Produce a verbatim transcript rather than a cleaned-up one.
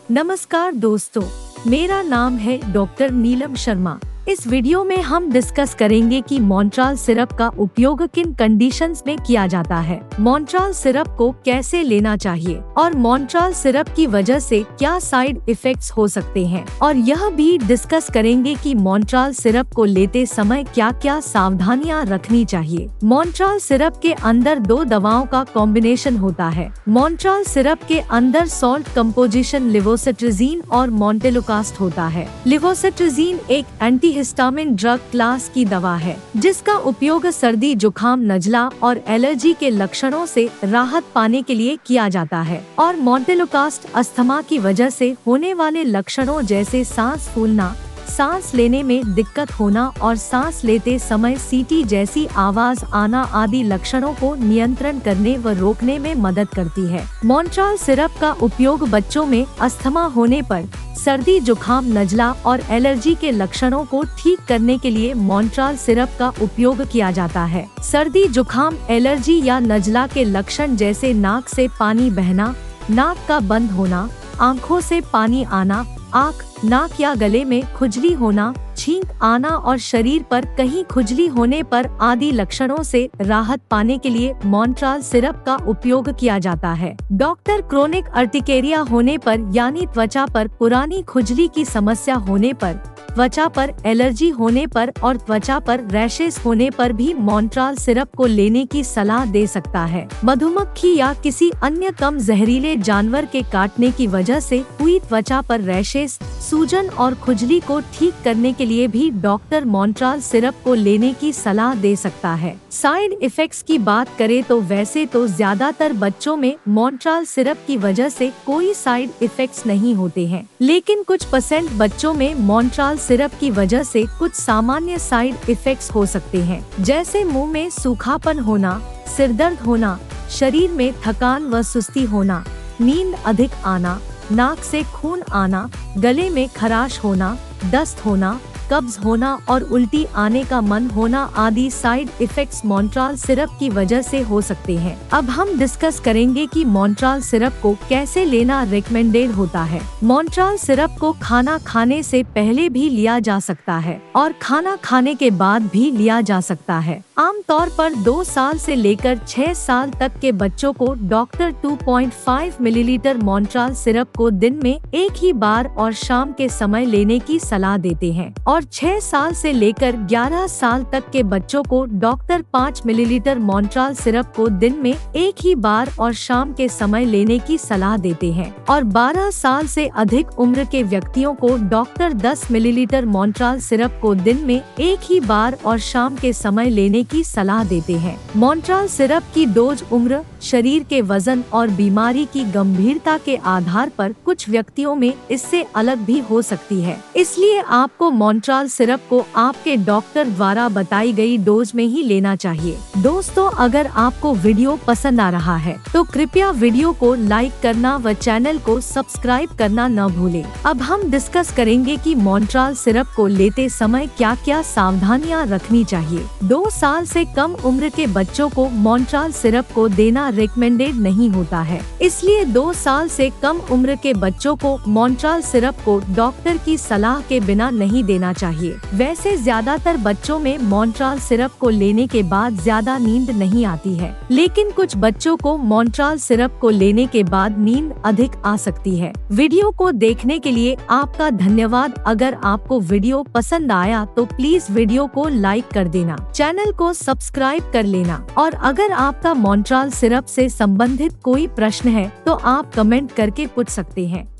नमस्कार दोस्तों, मेरा नाम है डॉक्टर नीलम शर्मा। इस वीडियो में हम डिस्कस करेंगे कि मॉन्ट्राल सिरप का उपयोग किन कंडीशंस में किया जाता है, मॉन्ट्राल सिरप को कैसे लेना चाहिए और मॉन्ट्राल सिरप की वजह से क्या साइड इफेक्ट्स हो सकते हैं, और यह भी डिस्कस करेंगे कि मॉन्ट्राल सिरप को लेते समय क्या क्या सावधानियां रखनी चाहिए। मॉन्ट्राल सिरप के अंदर दो दवाओं का कॉम्बिनेशन होता है। मॉन्ट्राल सिरप के अंदर सॉल्ट कंपोजिशन लेवोसिट्राजीन और मोंटेलोकास्ट होता है। लेवोसिट्राजीन एक एंटी हिस्टामिन ड्रग क्लास की दवा है, जिसका उपयोग सर्दी, जुकाम, नजला और एलर्जी के लक्षणों से राहत पाने के लिए किया जाता है। और मोंटेलोकास्ट अस्थमा की वजह से होने वाले लक्षणों जैसे सांस फूलना, सांस लेने में दिक्कत होना और सांस लेते समय सीटी जैसी आवाज आना आदि लक्षणों को नियंत्रण करने व रोकने में मदद करती है। मॉन्ट्राल सिरप का उपयोग बच्चों में अस्थमा होने पर, सर्दी, जुकाम, नजला और एलर्जी के लक्षणों को ठीक करने के लिए मॉन्ट्राल सिरप का उपयोग किया जाता है। सर्दी, जुकाम, एलर्जी या नजला के लक्षण जैसे नाक से पानी बहना, नाक का बंद होना, आँखों से पानी आना, आँख, नाक या गले में खुजली होना, छींक आना और शरीर पर कहीं खुजली होने पर आदि लक्षणों से राहत पाने के लिए मॉन्ट्राल सिरप का उपयोग किया जाता है। डॉक्टर क्रोनिक अर्टिकेरिया होने पर यानी त्वचा पर पुरानी खुजली की समस्या होने पर, त्वचा पर एलर्जी होने पर और त्वचा पर रैशेस होने पर भी मॉन्ट्राल सिरप को लेने की सलाह दे सकता है। मधुमक्खी या किसी अन्य कम जहरीले जानवर के काटने की वजह से हुई त्वचा पर रैशेस, सूजन और खुजली को ठीक करने के लिए भी डॉक्टर मॉन्ट्राल सिरप को लेने की सलाह दे सकता है। साइड इफेक्ट्स की बात करें तो वैसे तो ज्यादातर बच्चों में मॉन्ट्राल सिरप की वजह से कोई साइड इफेक्ट्स नहीं होते हैं, लेकिन कुछ परसेंट बच्चों में मॉन्ट्राल सिरप की वजह से कुछ सामान्य साइड इफेक्ट्स हो सकते हैं, जैसे मुंह में सूखापन होना, सिरदर्द होना, शरीर में थकान व सुस्ती होना, नींद अधिक आना, नाक से खून आना, गले में खराश होना, दस्त होना, कब्ज होना और उल्टी आने का मन होना आदि साइड इफेक्ट्स मॉन्ट्राल सिरप की वजह से हो सकते हैं। अब हम डिस्कस करेंगे कि मॉन्ट्राल सिरप को कैसे लेना रिकमेंडेड होता है। मॉन्ट्राल सिरप को खाना खाने से पहले भी लिया जा सकता है और खाना खाने के बाद भी लिया जा सकता है। आमतौर पर दो साल से लेकर छह साल तक के बच्चों को डॉक्टर दो पॉइंट पाँच मिलीलीटर मॉन्ट्राल सिरप को दिन में एक ही बार और शाम के समय लेने की सलाह देते हैं, और छह साल से लेकर ग्यारह साल तक के बच्चों को डॉक्टर पाँच मिलीलीटर मॉन्ट्राल सिरप को दिन में एक ही बार और शाम के समय लेने की सलाह देते हैं, और बारह साल से अधिक उम्र के व्यक्तियों को डॉक्टर दस मिलीलीटर मॉन्ट्राल सिरप को दिन में एक ही बार और शाम के समय लेने की सलाह देते हैं। मॉन्ट्राल सिरप की डोज उम्र, शरीर के वजन और बीमारी की गंभीरता के आधार पर कुछ व्यक्तियों में इससे अलग भी हो सकती है, इसलिए आपको मॉन्ट्राल सिरप को आपके डॉक्टर द्वारा बताई गई डोज में ही लेना चाहिए। दोस्तों, अगर आपको वीडियो पसंद आ रहा है तो कृपया वीडियो को लाइक करना व चैनल को सब्सक्राइब करना न भूलें। अब हम डिस्कस करेंगे कि मॉन्ट्राल सिरप को लेते समय क्या क्या सावधानियां रखनी चाहिए। दो साल से कम उम्र के बच्चों को मॉन्ट्राल सिरप को देना रिकमेंडेड नहीं होता है, इसलिए दो साल से कम उम्र के बच्चों को मॉन्ट्राल सिरप को डॉक्टर की सलाह के बिना नहीं देना चाहिए। वैसे ज्यादातर बच्चों में मॉन्ट्राल सिरप को लेने के बाद ज्यादा नींद नहीं आती है, लेकिन कुछ बच्चों को मॉन्ट्राल सिरप को लेने के बाद नींद अधिक आ सकती है। वीडियो को देखने के लिए आपका धन्यवाद। अगर आपको वीडियो पसंद आया तो प्लीज वीडियो को लाइक कर देना, चैनल को सब्सक्राइब कर लेना, और अगर आपका मॉन्ट्राल सिरप से संबंधित कोई प्रश्न है तो आप कमेंट करके पूछ सकते हैं।